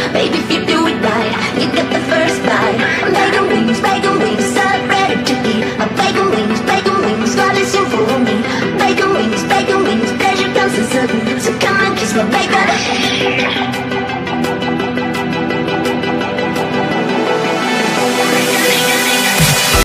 Baby, if you do it right, you get the first bite. Bacon wings, start ready to eat. Bacon wings, God listen for me. Bacon wings, pleasure comes in sudden. So come on, kiss my bacon.